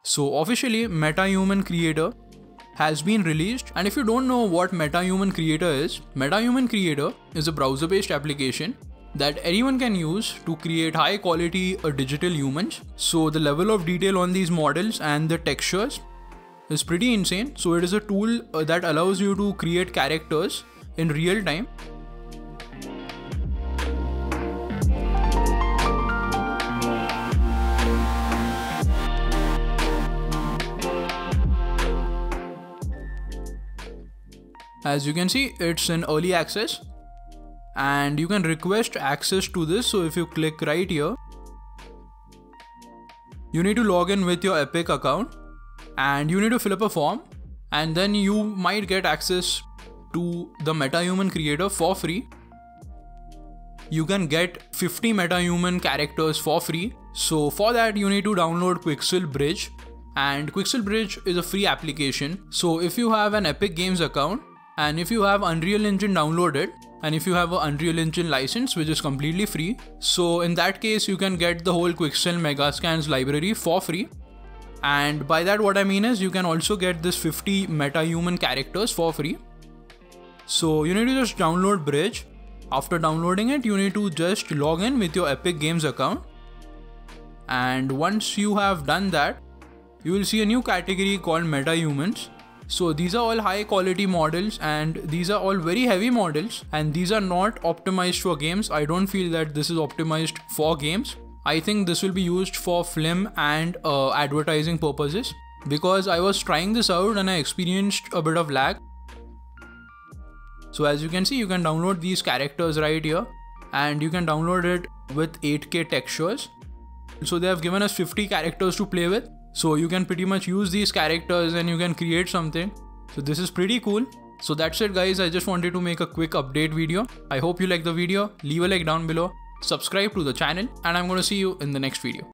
So officially MetaHuman Creator has been released, and if you don't know what MetaHuman Creator is a browser based application that anyone can use to create high quality digital humans. So the level of detail on these models and the textures is pretty insane. So it is a tool that allows you to create characters in real time. As you can see, it's in early access and you can request access to this. So if you click right here, you need to log in with your Epic account and you need to fill up a form, and then you might get access to the MetaHuman Creator for free. You can get 50 MetaHuman characters for free. So for that you need to download Quixel Bridge, and Quixel Bridge is a free application. So if you have an Epic Games account, and if you have Unreal Engine downloaded, and if you have an Unreal Engine license which is completely free, so in that case you can get the whole Quixel Megascans library for free. And by that what I mean is you can also get this 50 MetaHuman characters for free. So you need to just download Bridge. After downloading it, you need to just log in with your Epic Games account, and once you have done that, you will see a new category called MetaHumans. So these are all high quality models, and these are all very heavy models, and these are not optimized for games. I don't feel that this is optimized for games. I think this will be used for film and advertising purposes, because I was trying this out and I experienced a bit of lag. So as you can see, you can download these characters right here, and you can download it with 8K textures. So they have given us 50 characters to play with. So you can pretty much use these characters and you can create something. So this is pretty cool. So that's it guys, I just wanted to make a quick update video. I hope you liked the video. Leave a like down below, subscribe to the channel, and I'm going to see you in the next video.